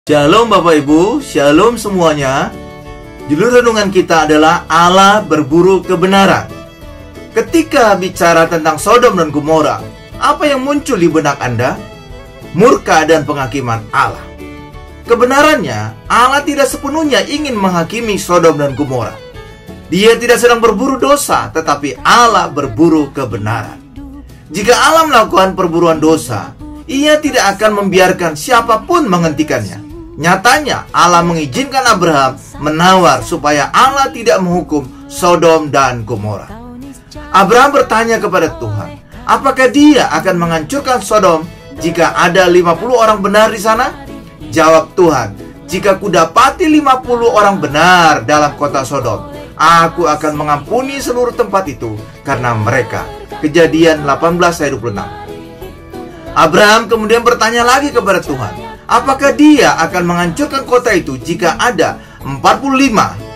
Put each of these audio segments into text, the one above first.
Shalom Bapak Ibu, Shalom semuanya. Judul renungan kita adalah Allah berburu kebenaran. Ketika bicara tentang Sodom dan Gomora, apa yang muncul di benak Anda? Murka dan penghakiman Allah. Kebenarannya, Allah tidak sepenuhnya ingin menghakimi Sodom dan Gomora. Dia tidak sedang berburu dosa, tetapi Allah berburu kebenaran. Jika Allah melakukan perburuan dosa, Ia tidak akan membiarkan siapapun menghentikannya. Nyatanya Allah mengizinkan Abraham menawar supaya Allah tidak menghukum Sodom dan Gomora. Abraham bertanya kepada Tuhan, apakah dia akan menghancurkan Sodom jika ada 50 orang benar di sana? Jawab Tuhan, jika kudapati 50 orang benar dalam kota Sodom, aku akan mengampuni seluruh tempat itu karena mereka. Kejadian 18 ayat 26. Abraham kemudian bertanya lagi kepada Tuhan, apakah dia akan menghancurkan kota itu jika ada 45,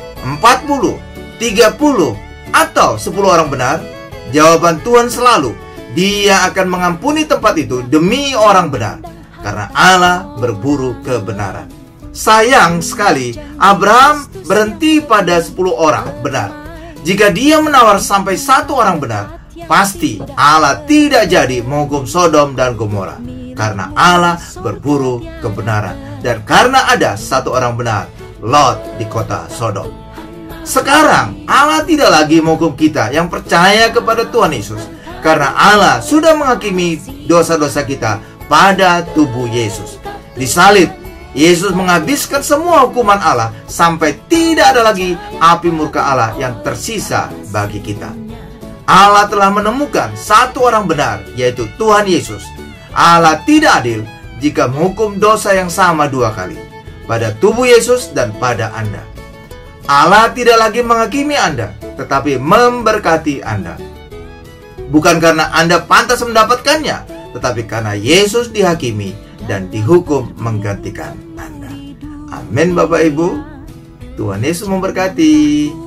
40, 30, atau 10 orang benar? Jawaban Tuhan selalu, Dia akan mengampuni tempat itu demi orang benar, karena Allah berburu kebenaran. Sayang sekali, Abraham berhenti pada 10 orang benar. Jika dia menawar sampai 1 orang benar, pasti Allah tidak jadi menghukum Sodom dan Gomora, karena Allah berburu kebenaran. Dan karena ada 1 orang benar, Lot di kota Sodom. Sekarang Allah tidak lagi menghukum kita yang percaya kepada Tuhan Yesus, karena Allah sudah menghakimi dosa-dosa kita pada tubuh Yesus. Di salib, Yesus menghabiskan semua hukuman Allah sampai tidak ada lagi api murka Allah yang tersisa bagi kita. Allah telah menemukan 1 orang benar, yaitu Tuhan Yesus. Allah tidak adil jika menghukum dosa yang sama 2 kali, pada tubuh Yesus dan pada Anda. Allah tidak lagi menghakimi Anda, tetapi memberkati Anda. Bukan karena Anda pantas mendapatkannya, tetapi karena Yesus dihakimi dan dihukum menggantikan Anda. Amin Bapak Ibu. Tuhan Yesus memberkati.